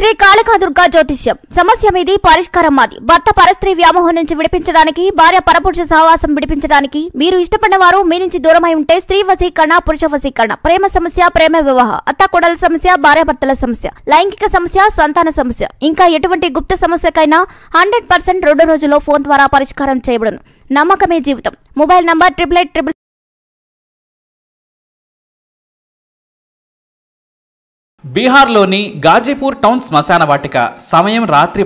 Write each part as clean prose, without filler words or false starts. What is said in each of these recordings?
శ్రీ కాళికాదుర్గా జ్యోతిష్యం. సమస్య మీది, పరిష్కారం మాది. భర్త పరస్త్రీ వ్యామోహం నుంచి విడిపించడానికి, భార్య పరపురుష సహవాసం విడిపించడానికి, మీరు ఇష్టపడిన వారు మీ నుంచి దూరమై ఉంటే స్త్రీ వశీకరణ, పురుష వశీకరణ, ప్రేమ సమస్య, ప్రేమ వివాహ, అత్తాకోడల సమస్య, భార్యాభర్తల సమస్య, లైంగిక సమస్య, సంతాన సమస్య, ఇంకా ఎటువంటి గుప్త సమస్యకైనా 100% 2 రోజుల్లో ఫోన్ ద్వారా పరిష్కారం చేయబడును. నమ్మకమే జీవితం. Mobile number 8888. బీహార్లోని గాజీపూర్ టౌన్ శ్మశాన వాటిక. సమయం రాత్రి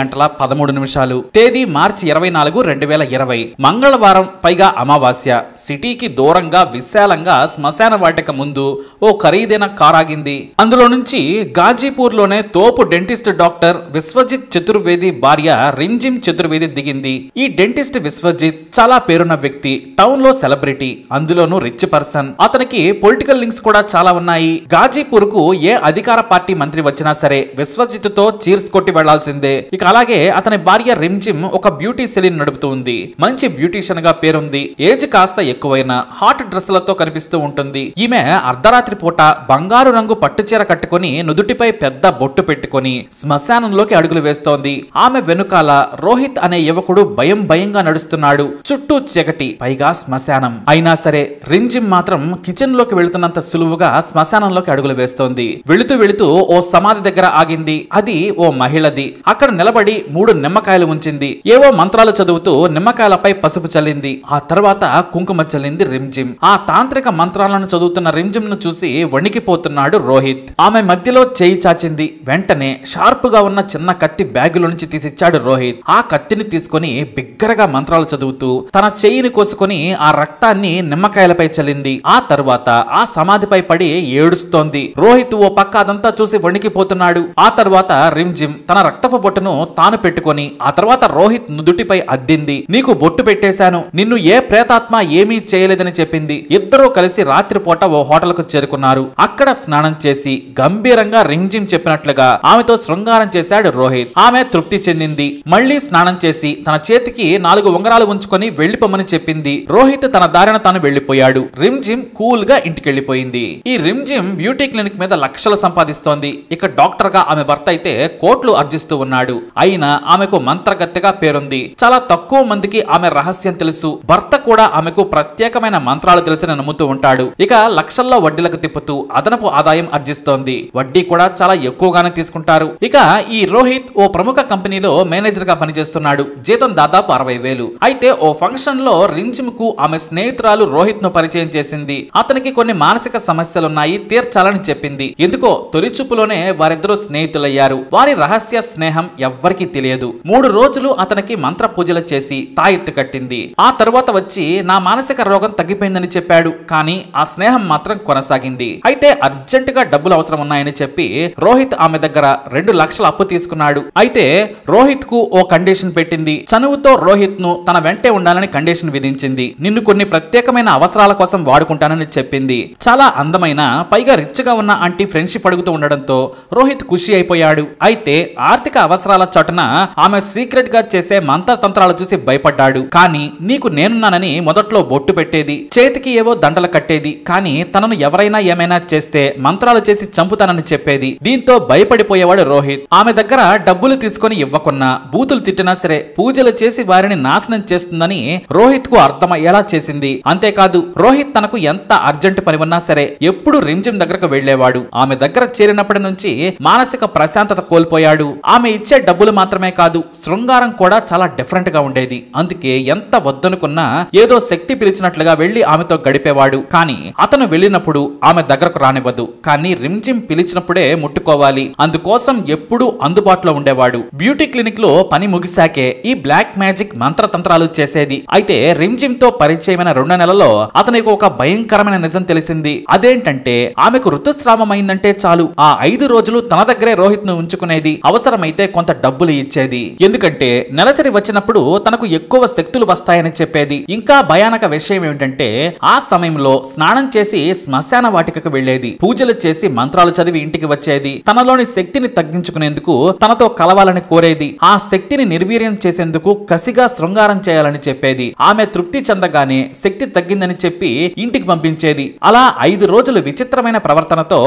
12:13. తేదీ మార్చి 24, 2020. మంగళవారం, పైగా అమావాస్య. సిటీకి దూరంగా విశాలంగా శ్మశాన వాటిక ముందు ఓ ఖరీదైన కార్ ఆగింది. అందులో నుంచి గాజీపూర్లోనే తోపు డెంటిస్ట్ డాక్టర్ విశ్వజిత్ చతుర్వేది భార్య రింజిమ్ చతుర్వేది దిగింది. ఈ డెంటిస్ట్ విశ్వజిత్ చాలా పేరున్న వ్యక్తి, టౌన్ లో సెలబ్రిటీ, అందులోనూ రిచ్ పర్సన్. అతనికి పొలిటికల్ లింక్స్ కూడా చాలా ఉన్నాయి. గాజీపూర్ కు ఏ అధికార పార్టీ మంత్రి వచ్చినా సరే విశ్వజిత్ తో చీర్స్ కొట్టి వెళ్లాల్సిందే. ఇక అలాగే అతని భార్య రింజిమ్ ఒక బ్యూటీ సెలూన్ నడుపుతూ ఉంది. మంచి బ్యూటీషియన్ గా పేరుంది. ఏజ్ కాస్త ఎక్కువైన హాట్ డ్రెస్లతో కనిపిస్తూ ఉంటుంది. ఈమె అర్ధరాత్రి పూట బంగారు రంగు పట్టుచీర కట్టుకుని నుదుటిపై పెద్ద బొట్టు పెట్టుకుని శ్మశానంలోకి అడుగులు వేస్తోంది. ఆమె వెనుకాల రోహిత్ అనే యువకుడు భయంగా నడుస్తున్నాడు. చుట్టూ చీకటి, పైగా శ్మశానం. అయినా సరే రింజిమ్ మాత్రం కిచెన్ లోకి వెళుతున్నంత సులువుగా శ్మశానంలోకి అడుగులు వేస్తోంది. వెళుతూ ఓ సమాధి దగ్గర ఆగింది. అది ఓ మహిళది. అక్కడ నిలబడి 3 నిమ్మకాయలు ఉంచింది. ఏవో మంత్రాలు చదువుతూ నిమ్మకాయలపై పసుపు చల్లింది. ఆ తర్వాత కుంకుమ చల్లింది రింజిమ్. ఆ తాంత్రిక మంత్రాలను చదువుతున్న రింజిమ్ ను చూసి వణికిపోతున్నాడు రోహిత్. ఆమె మధ్యలో చేయి చాచింది. వెంటనే షార్ప్ గా ఉన్న చిన్న కత్తి బ్యాగులో నుంచి తీసిచ్చాడు రోహిత్. ఆ కత్తిని తీసుకుని బిగ్గరగా మంత్రాలు చదువుతూ తన చెయ్యిని కోసుకుని ఆ రక్తాన్ని నిమ్మకాయలపై చల్లింది. ఆ తర్వాత ఆ సమాధిపై పడి ఏడుస్తోంది. రోహిత్ ఓ పక్క అదంతా చూసి వణికిపోతున్నాడు. ఆ తర్వాత రింజిమ్ తన రక్తపు బొట్టును తాను పెట్టుకొని ఆ తర్వాత రోహిత్ నుదుటిపై అద్దింది. నీకు బొట్టు పెట్టేశాను, నిన్ను ఏ ప్రేతాత్మ ఏమీ చేయలేదని చెప్పింది. ఇద్దరూ కలిసి రాత్రిపూట ఓ హోటల్ కు చేరుకున్నారు. అక్కడ స్నానం చేసి గంభీరంగా రింజిమ్ చెప్పినట్లుగా ఆమెతో శృంగారం చేశాడు రోహిత్. ఆమె తృప్తి చెందింది. మళ్లీ స్నానం చేసి తన చేతికి 4 ఉంగరాలు ఉంచుకొని వెళ్లిపోమని చెప్పింది. రోహిత్ తన దారిన తాను వెళ్లిపోయాడు. రింజిమ్ కూల్ గా ఇంటికెళ్లిపోయింది. ఈ రింజిమ్ బ్యూటీ క్లినిక్ మీద లక్షలు సంపాదిస్తోంది. ఇక డాక్టర్ గా ఆమె భర్త అయితే కోట్లు ఆర్జిస్తూ ఉన్నాడు. అయినా ఆమెకు మంత్రగత్తెగా పేరుంది. చాలా తక్కువ మందికి ఆమె రహస్యం తెలుసు. భర్త కూడా ఆమెకు ప్రత్యేకమైన మంత్రాలు తెలిసిన నమ్ముతూ ఉంటాడు. ఇక లక్షల్లో వడ్డీలకు తిప్పుతూ అదనపు ఆదాయం ఆర్జిస్తోంది. వడ్డీ కూడా చాలా ఎక్కువగానే తీసుకుంటారు. ఇక ఈ రోహిత్ ఓ ప్రముఖ కంపెనీలో మేనేజర్ గా పనిచేస్తున్నాడు. జీతం దాదాపు 60,000. అయితే ఓ ఫంక్షన్ లో రింజిమ్ కు ఆమె స్నేహితురాలు రోహిత్ ను పరిచయం చేసింది. అతనికి కొన్ని మానసిక సమస్యలున్నాయి, తీర్చాలని చెప్పింది. ఎందుకో తొలి చూపులోనే వారిద్దరూ స్నేహితులయ్యారు. వారి రహస్య స్నేహం ఎవ్వరికీ తెలియదు. 3 రోజులు అతనికి మంత్ర పూజలు చేసి తాయెత్తు కట్టింది. ఆ తరువాత వచ్చి నా మానసిక రోగం తగ్గిపోయిందని చెప్పాడు. కానీ ఆ స్నేహం మాత్రం కొనసాగింది. అయితే అర్జెంటుగా డబ్బులు అవసరం ఉన్నాయని చెప్పి రోహిత్ ఆమె దగ్గర 2 లక్షల అప్పు తీసుకున్నాడు. అయితే రోహిత్ కు ఓ కండిషన్ పెట్టింది. చనువుతో రోహిత్ ను తన వెంటే ఉండాలని కండిషన్ విధించింది. నిన్ను కొన్ని ప్రత్యేకమైన అవసరాల కోసం వాడుకుంటానని చెప్పింది. చాలా అందమైన, పైగా రిచ్ గా ఉన్న ఆంటీ ఫ్రెండ్షిప్ అడుగుతూ ఉండడంతో రోహిత్ ఖుషి అయిపోయాడు. అయితే ఆర్థిక అవసరాల చోటున ఆమె సీక్రెట్ గా చేసే మంత్రతంత్రాలు చూసి భయపడ్డాడు. కానీ నీకు నేనున్నానని మొదట్లో బొట్టు పెట్టేది, చేతికి ఏవో దండలు కట్టేది. కానీ తనను ఎవరైనా ఏమైనా చేస్తే మంత్రాలు చేసి చంపుతానని చెప్పేది. దీంతో భయపడిపోయేవాడు రోహిత్. ఆమె దగ్గర డబ్బులు తీసుకుని ఇవ్వకున్నా, బూతులు తిట్టినా సరే పూజలు చేసి వారిని నాశనం చేస్తుందని రోహిత్ కు అర్థమయ్యేలా చేసింది. అంతేకాదు రోహిత్ తనకు ఎంత అర్జెంట్ పని ఉన్నా సరే ఎప్పుడు రింజిమ్ దగ్గరకు వెళ్లేవాడు. ఆమె దగ్గర చేరినప్పటి నుంచి మానసిక ప్రశాంతత కోల్పోయాడు. ఆమె ఇచ్చే డబ్బులు మాత్రమే కాదు, శృంగారం కూడా చాలా డిఫరెంట్ గా ఉండేది. అందుకే ఎంత వద్దనుకున్నా ఏదో శక్తి పిలిచినట్లుగా వెళ్లి ఆమెతో గడిపేవాడు. కానీ అతను వెళ్ళినప్పుడు ఆమె దగ్గరకు రానివ్వదు. కానీ రింజిమ్ పిలిచినప్పుడే ముట్టుకోవాలి. అందుకోసం ఎప్పుడూ అందుబాటులో ఉండేవాడు. బ్యూటీ క్లినిక్ లో పని ముగిశాకే ఈ బ్లాక్ మ్యాజిక్ మంత్రతంత్రాలు చేసేది. అయితే రింజిమ్ తో పరిచయమైన 2 నెలల్లో అతనికి ఒక భయంకరమైన నిజం తెలిసింది. అదేంటంటే ఆమెకు ఋతుస్రావమైందంటే చాలు ఆ 5 రోజులు తన దగ్గరే రోహిత్ ను ఉంచుకునేది. అవసరమైతే కొంత డబ్బులు ఇచ్చేది. ఎందుకంటే నెలసరి వచ్చినప్పుడు తనకు ఎక్కువ శక్తులు వస్తాయని చెప్పేది. ఇంకా భయానక విషయం ఏమిటంటే ఆ సమయంలో స్నానం చేసి శ్మశాన వాటికకు వెళ్లేది. పూజలు చేసి మంత్రాలు చదివి ఇంటికి వచ్చేది. తనలోని శక్తిని తగ్గించుకునేందుకు తనతో కలవాలని కోరేది. ఆ శక్తిని నిర్వీర్యం చేసేందుకు కసిగా శృంగారం చేయాలని చెప్పేది. ఆమె తృప్తి చెందగానే శక్తి తగ్గిందని చెప్పి ఇంటికి పంపించేది. అలా 5 రోజులు విచిత్రమైన ప్రవర్తనతో రోహిత్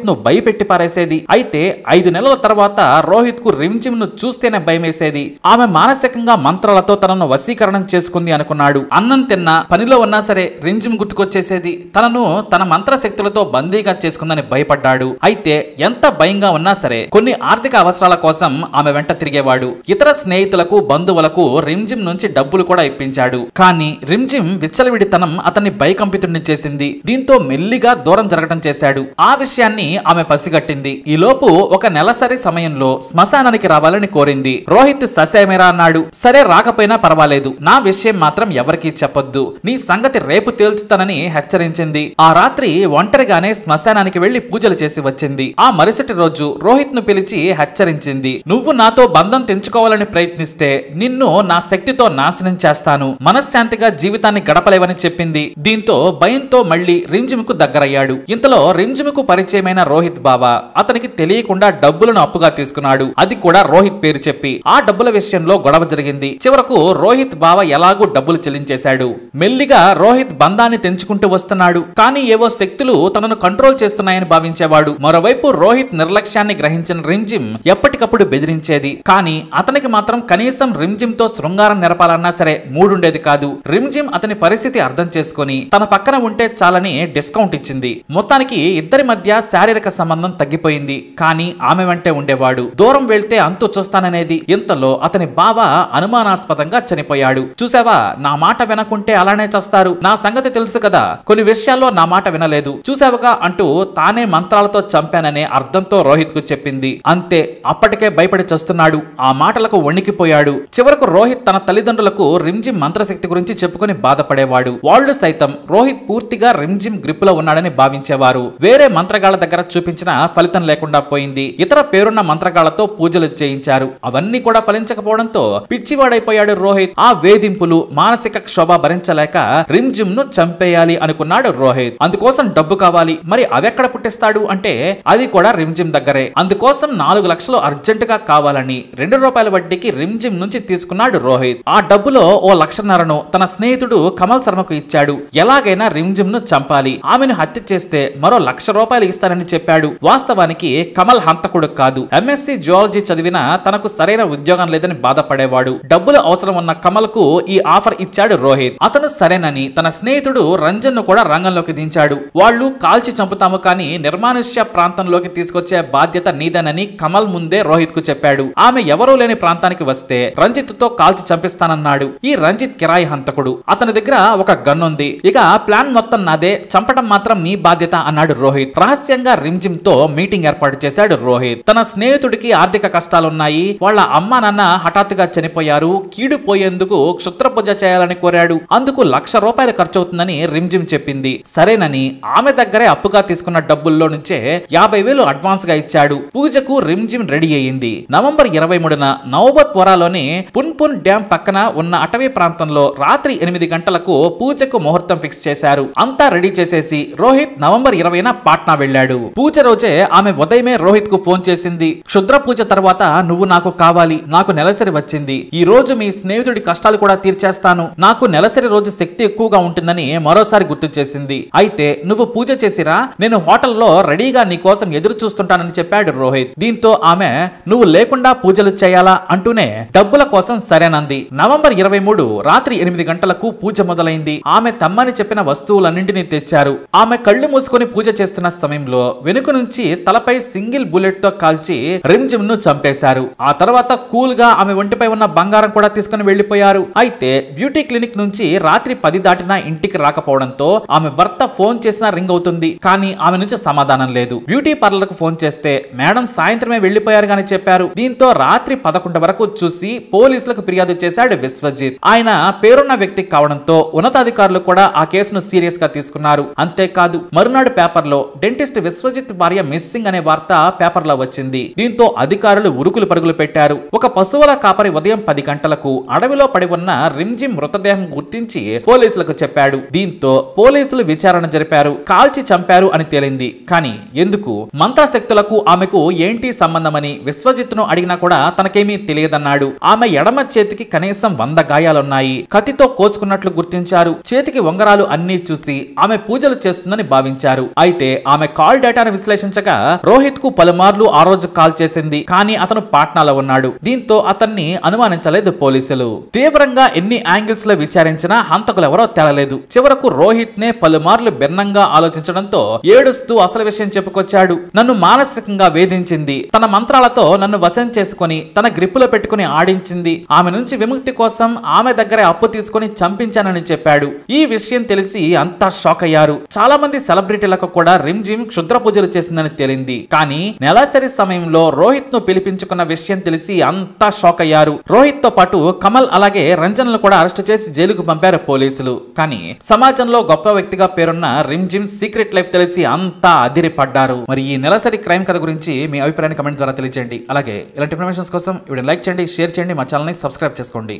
రోహిత్ ను భయపెట్టి పారేసేది. అయితే 5 నెలల తర్వాత రోహిత్ కు రిమ్జిమ్ ను చూస్తేనే భయమేసేది. ఆమె మానసికంగా మంత్రాలతో తనను వశీకరణం చేసుకుంది అనుకున్నాడు. అన్నం తిన్నా, పనిలో ఉన్నా సరే రిమ్జిమ్ గుర్తుకొచ్చేసేది. తనను తన మంత్రశక్తులతో బందీగా చేసుకుందని భయపడ్డాడు. అయితే ఎంత భయంగా ఉన్నా సరే కొన్ని ఆర్థిక అవసరాల కోసం ఆమె వెంట తిరిగేవాడు. ఇతర స్నేహితులకు, బంధువులకు రిమ్జిమ్ నుంచి డబ్బులు కూడా ఇప్పించాడు. కానీ రిమ్జిమ్ విచ్చలవిడితనం అతన్ని భయకంపితుడిని చేసింది. దీంతో మెల్లిగా దూరం జరగడం చేశాడు. ఆ విషయాన్ని ఆమె పసిగట్టింది. ఈలోపు ఒక నెలసరి సమయంలో శ్మశానానికి రావాలని కోరింది. రోహిత్ ససేమేరా అన్నాడు. సరే, రాకపోయినా పర్వాలేదు, నా విషయం మాత్రం ఎవరికీ చెప్పొద్దు, నీ సంగతి రేపు తేల్చుతానని హెచ్చరించింది. ఆ రాత్రి ఒంటరిగానే శ్మశానానికి వెళ్లి పూజలు చేసి వచ్చింది. ఆ మరుసటి రోజు రోహిత్ ను పిలిచి హెచ్చరించింది. నువ్వు నాతో బంధం తెంచుకోవాలని ప్రయత్నిస్తే నిన్ను నా శక్తితో నాశనం చేస్తాను, మనశ్శాంతిగా జీవితాన్ని గడపలేవని చెప్పింది. దీంతో భయంతో మళ్లీ రిమ్జిమ్ కు దగ్గరయ్యాడు. ఇంతలో రిమ్జిమ్ కు పరిచయమైన రోహిత్ బావ అతనికి తెలియకుండా డబ్బులను అప్పుగా తీసుకున్నాడు. అది కూడా రోహిత్ పేరు చెప్పి. ఆ డబ్బుల విషయంలో గొడవ జరిగింది. చివరకు రోహిత్ బావ ఎలాగూ డబ్బులు చెల్లించేశాడు. మెల్లిగా రోహిత్ బంధాన్ని తెంచుకుంటూ వస్తున్నాడు. కానీ ఏవో శక్తులు తనను కంట్రోల్ చేస్తున్నాయని భావించేవాడు. మరోవైపు రోహిత్ నిర్లక్ష్యాన్ని గ్రహించిన రిమ్జిమ్ ఎప్పటికప్పుడు బెదిరించేది. కానీ అతనికి మాత్రం కనీసం రిమ్జిమ్ తో శృంగారం నెరపాలన్నా సరే మూడుండేది కాదు. రిమ్జిమ్ అతని పరిస్థితి అర్థం చేసుకుని తన పక్కన ఉంటే చాలని డిస్కౌంట్ ఇచ్చింది. మొత్తానికి ఇద్దరి మధ్య శారీరక సంబంధం తగ్గిపోయింది. కానీ ఆమె వెంటే ఉండేవాడు. దూరం వెళ్తే అంతు చూస్తాననేది. ఇంతలో అతని బావ అనుమానాస్పదంగా చనిపోయాడు. చూసావా, నా మాట వినకుంటే అలానే చేస్తారు, నా సంగతి తెలుసు కదా, కొన్ని విషయాల్లో నా మాట వినలేదు, చూసావుగా అంటూ తానే మంత్రాలతో చంపాననే అర్థంతో రోహిత్ కు చెప్పింది. అంతే, అప్పటికే భయపడి చస్తున్నాడు. ఆ మాటలకు వణికిపోయాడు. చివరకు రోహిత్ తన తల్లిదండ్రులకు రిమ్జిమ్ మంత్రశక్తి గురించి చెప్పుకుని బాధపడేవాడు. వాళ్ళు సైతం రోహిత్ పూర్తిగా రిమ్జిమ్ గ్రిప్ లో ఉన్నాడని భావించేవారు. వేరే మంత్రగాళ్ల దగ్గర చూపించిన ఫలితం లేకుండా పోయింది. ఇతర పేరున్న మంత్రగాళ్లతో పూజలు చేయించారు. అవన్నీ కూడా ఫలించకపోవడంతో పిచ్చివాడైపోయాడు రోహిత్. ఆ వేధింపులు, మానసిక క్షోభ భరించలేక రిమ్జిమ్ ను చంపేయాలి అనుకున్నాడు రోహిత్. అందుకోసం డబ్బు కావాలి. మరి అవెక్కడ పుట్టిస్తాడు అంటే అది కూడా రిమ్జిమ్ దగ్గరే. అందుకోసం 4 లక్షలు అర్జెంటుగా కావాలని 2 రూపాయల వడ్డీకి రిమ్జిమ్ నుంచి తీసుకున్నాడు రోహిత్. ఆ డబ్బులో ఓ 1,50,000 తన స్నేహితుడు కమల్ శర్మకు ఇచ్చాడు. ఎలాగైనా రిమ్జిమ్ ను చంపాలి, ఆమెను హత్య చేస్తే మరో 1,00,000 రూపాయలు ఇస్తానని చెప్పాడు. వాస్తవానికి కమల్ హంతకుడు కాదు. MSc జువాలజీ చదివినా తనకు సరైన ఉద్యోగం లేదని బాధపడేవాడు. డబ్బులు అవసరం ఉన్న కమల్ కు ఈ ఆఫర్ ఇచ్చాడు రోహిత్. అతను సరేనని తన స్నేహితుడు రంజన్ ను కూడా రంగంలోకి దించాడు. వాళ్ళు కాల్చి చంపుతాము కానీ నిర్మానుష్య ప్రాంతంలోకి తీసుకొచ్చే బాధ్యత నీదేనని కమల్ ముందే రోహిత్ కు చెప్పాడు. ఆమె ఎవరూ లేని ప్రాంతానికి వస్తే రంజిత్ తో కాల్చి చంపిస్తానన్నాడు. ఈ రంజిత్ కిరాయి హంతకుడు. అతని దగ్గర ఒక గన్ ఉంది. ఇక ప్లాన్ మొత్తం నాదే, చంపడం మాత్రం మీ బాధ్యత అన్నాడు రోహిత్. రహస్యంగా రిమ్జిమ్ తో మీటింగ్ ఏర్పాటు చేశాడు రోహిత్. తన స్నేహితుడికి ఆర్థిక కష్టాలున్నాయి, వాళ్ళ అమ్మా నాన్న హఠాత్తుగా చనిపోయారు, కీడు పోయేందుకు క్షుత్ర పూజ చేయాలని కోరాడు. అందుకు 1,00,000 రూపాయలు ఖర్చవుతుందని రిమ్జిమ్ చెప్పింది. సరేనని ఆమె దగ్గరే అప్పుగా తీసుకున్న డబ్బుల్లో నుంచే 50,000 అడ్వాన్స్ గా ఇచ్చాడు. పూజకు రిమ్జిమ్ రెడీ అయ్యింది. నవంబర్ 23న నౌబత్ వరాలోని పున్పున్ డ్యామ్ పక్కన ఉన్న అటవీ ప్రాంతంలో రాత్రి 8 గంటలకు పూజకు ముహూర్తం ఫిక్స్ చేశారు. అంతా రెడీ చేసేసి రోహిత్ నవంబర్ 20న పాట్నా వెళ్ళాడు. పూజ రోజే ఆమె ఉదయమే రోహిత్ కు ఫోన్ చేసింది. క్షుద్ర పూజ తర్వాత నువ్వు నాకు కావాలి, నాకు నెలసరి వచ్చింది, ఈ రోజు మీ స్నేహితుడి కష్టాలు కూడా తీర్చేస్తాను, నాకు నెలసరి రోజు శక్తి ఎక్కువగా ఉంటుందని మరోసారి గుర్తు చేసింది. అయితే నువ్వు పూజ చేసిరా, నేను హోటల్లో రెడీగా నీ కోసం ఎదురు చూస్తుంటానని చెప్పాడు రోహిత్. దీంతో ఆమె నువ్వు లేకుండా పూజలు చేయాలా అంటూనే డబ్బుల కోసం సరేనంది. నవంబర్ 23 రాత్రి 8 గంటలకు పూజ మొదలైంది. ఆమె తమ్మని చెప్పిన వస్తువులన్నింటినీ తెచ్చారు. ఆమె కళ్ళు మూసుకొని పూజ చేస్తున్న సమయంలో వెనుక నుంచి తలపై సింగిల్ బుల్లెట్ తో కాల్చి రిమ్జిమ్ ను చంపేశారు. ఆ తర్వాత కూల్ గా ఆమె ఒంటిపై ఉన్న బంగారం కూడా తీసుకుని వెళ్లిపోయారు. అయితే బ్యూటీ క్లినిక్ నుంచి రాత్రి 10 దాటినా ఇంటికి రాకపోవడంతో ఆమె భర్త ఫోన్ చేసినా రింగ్ అవుతుంది. కానీ ఆమె నుంచి సమాధానం లేదు. బ్యూటీ పార్లర్ కు ఫోన్ చేస్తే మేడం సాయంత్రమే వెళ్లిపోయారు గాని చెప్పారు. దీంతో రాత్రి 11 వరకు చూసి పోలీసులకు ఫిర్యాదు చేశాడు విశ్వజిత్. ఆయన పేరున్న వ్యక్తి కావడంతో ఉన్నతాధికారులు కూడా ఆ కేసును సీరియస్ గా తీసుకున్నారు. అంతేకాదు మరునాడు పేపర్ లో డెంటిస్ట్ విశ్వజిత్ భార్య మిస్సింగ్ అనే వార్త పేపర్ లో వచ్చింది. దీంతో అధికారులు ఉరుకులు పరుగులు పెట్టారు. ఒక పశువుల కాపరి ఉదయం 10 గంటలకు అడవిలో పడి ఉన్న రిమ్జిమ్ మృతదేహం గుర్తించి పోలీసులకు చెప్పాడు. దీంతో పోలీసులు విచారణ జరిపారు. కాల్చి చంపారు అని తేలింది. కానీ ఎందుకు, మంత్రశక్తులకు ఆమెకు ఏంటి సంబంధమని విశ్వజిత్ ను అడిగినా కూడా తనకేమీ తెలియదన్నాడు. ఆమె ఎడమ చేతికి కనీసం 100 గాయాలున్నాయి, కత్తితో కోసుకున్నట్లు గుర్తించారు. చేతికి ఉంగరాలు అన్ని చూసి ఆమె పూజలు చేస్తుందని భావించారు. అయితే ఆమె కాల్ డేటా డేటాను విశ్లేషించగా రోహిత్ కు పలుమార్లు ఆ రోజు కాల్ చేసింది, కానీ అతను పాట్నాలో ఉన్నాడు. దీంతో అతన్ని అనుమానించలేదు పోలీసులు. తీవ్రంగా ఎన్ని యాంగిల్స్ లో విచారించినా హంతకులెవరో తేలలేదు. చివరకు రోహిత్ నే పలుమార్లు భిన్నంగా ఆలోచించడంతో ఏడుస్తూ అసలు విషయం చెప్పుకొచ్చాడు. నన్ను మానసికంగా వేధించింది, తన మంత్రాలతో నన్ను వశం చేసుకుని తన గ్రిప్పులో పెట్టుకుని ఆడించింది. ఆమె నుంచి విముక్తి కోసం ఆమె దగ్గరే అప్పు తీసుకుని చంపించానని చెప్పాడు. ఈ విషయం తెలిసి అంతా షాక్ అయ్యారు. చాలా మంది సెలబ్రిటీలకు కూడా రిమ్జిమ్ క్షుద్ర పూజలు చేసిందని తేలింది. కానీ నెలాసరి సమయంలో రోహిత్ ను పిలిపించుకున్న విషయం తెలిసి అంతా షాక్ అయ్యారు. రోహిత్ తో పాటు కమల్ అలాగే రంజన్ ను కూడా అరెస్ట్ చేసి జైలుకు పంపారు పోలీసులు. కానీ సమాజంలో గొప్ప వ్యక్తిగా పేరున్న రిమ్జిమ్ సీక్రెట్ లైఫ్ తెలిసి అంతా అదిరిపడ్డారు. మరి ఈ నెలసరి క్రైమ్ కథ గురించి మీ అభిప్రాయాన్ని కమెంట్ ద్వారా తెలియజేయండి. అలాగే ఇలాంటి ఇన్ఫర్మేషన్స్ కోసం వీడియో లైక్ చేయండి, షేర్ చేయండి, మా ఛానల్ ని సబ్స్క్రైబ్ చేసుకోండి.